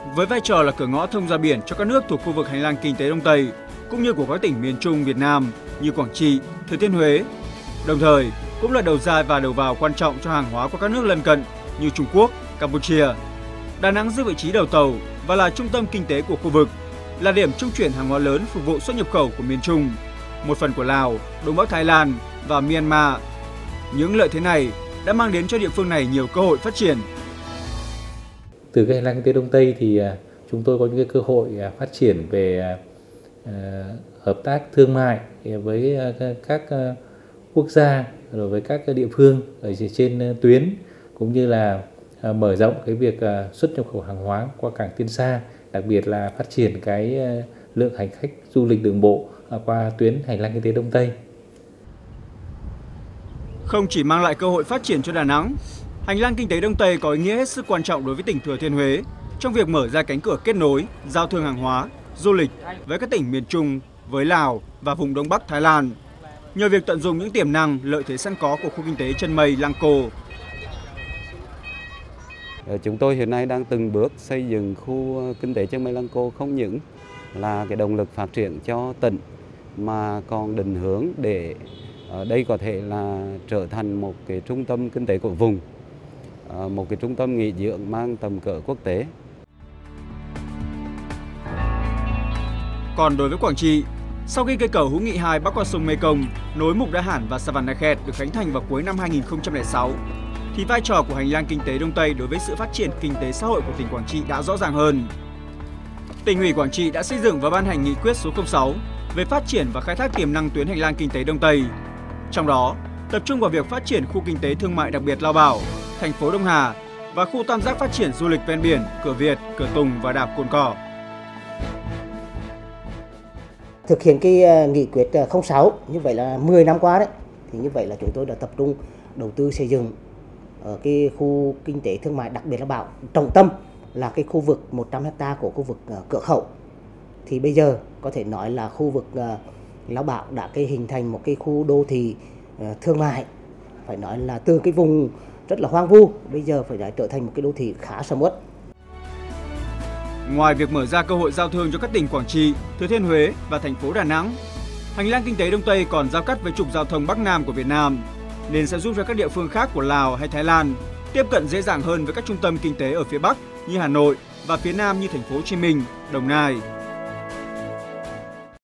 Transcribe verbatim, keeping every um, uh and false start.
với vai trò là cửa ngõ thông ra biển cho các nước thuộc khu vực hành lang kinh tế Đông Tây, cũng như của các tỉnh miền Trung Việt Nam như Quảng Trị, Thừa Thiên Huế. Đồng thời, cũng là đầu ra và đầu vào quan trọng cho hàng hóa của các nước lân cận như Trung Quốc, Campuchia. Đà Nẵng giữ vị trí đầu tàu và là trung tâm kinh tế của khu vực, là điểm trung chuyển hàng hóa lớn phục vụ xuất nhập khẩu của miền Trung, một phần của Lào, Đông Bắc Thái Lan và Myanmar. Những lợi thế này đã mang đến cho địa phương này nhiều cơ hội phát triển. Từ cái hành lang kinh tế Đông Tây thì chúng tôi có những cái cơ hội phát triển về hợp tác thương mại với các quốc gia, rồi với các địa phương ở trên tuyến, cũng như là mở rộng cái việc xuất nhập khẩu hàng hóa qua cảng Tiên Sa, đặc biệt là phát triển cái lượng hành khách du lịch đường bộ qua tuyến hành lang kinh tế Đông Tây. Không chỉ mang lại cơ hội phát triển cho Đà Nẵng, hành lang kinh tế Đông Tây có ý nghĩa hết sức quan trọng đối với tỉnh Thừa Thiên Huế trong việc mở ra cánh cửa kết nối, giao thương hàng hóa, du lịch với các tỉnh miền Trung, với Lào và vùng Đông Bắc Thái Lan. Nhờ việc tận dụng những tiềm năng, lợi thế sẵn có của khu kinh tế chân mây Lăng Cô. Chúng tôi hiện nay đang từng bước xây dựng khu kinh tế chân mây Lăng Cô không những là cái động lực phát triển cho tỉnh mà còn định hướng để ở đây có thể là trở thành một cái trung tâm kinh tế của vùng, một cái trung tâm nghỉ dưỡng mang tầm cỡ quốc tế. Còn đối với Quảng Trị, sau khi cây cầu hữu nghị hai bắc qua sông Mekong nối Mục Đa Hàn và Savannakhet được khánh thành vào cuối năm hai nghìn không trăm lẻ sáu, thì vai trò của hành lang kinh tế Đông Tây đối với sự phát triển kinh tế xã hội của tỉnh Quảng Trị đã rõ ràng hơn. Tỉnh ủy Quảng Trị đã xây dựng và ban hành nghị quyết số không sáu về phát triển và khai thác tiềm năng tuyến hành lang kinh tế Đông Tây. Trong đó, tập trung vào việc phát triển khu kinh tế thương mại đặc biệt Lao Bảo, thành phố Đông Hà và khu tam giác phát triển du lịch ven biển Cửa Việt, Cửa Tùng và đảo Cồn Cỏ. Thực hiện cái nghị quyết không sáu như vậy là mười năm qua đấy, thì như vậy là chúng tôi đã tập trung đầu tư xây dựng ở cái khu kinh tế thương mại đặc biệt Lao Bảo, trọng tâm là cái khu vực một trăm héc ta của khu vực cửa khẩu. Thì bây giờ có thể nói là khu vực Lao Bảo đã cái hình thành một cái khu đô thị thương mại, phải nói là từ cái vùng rất là hoang vu bây giờ phải nói trở thành một cái đô thị khá sầm uất. Ngoài việc mở ra cơ hội giao thương cho các tỉnh Quảng Trị, Thừa Thiên Huế và thành phố Đà Nẵng, hành lang kinh tế Đông Tây còn giao cắt với trục giao thông Bắc Nam của Việt Nam, nên sẽ giúp cho các địa phương khác của Lào hay Thái Lan tiếp cận dễ dàng hơn với các trung tâm kinh tế ở phía Bắc như Hà Nội và phía Nam như thành phố Hồ Chí Minh, Đồng Nai.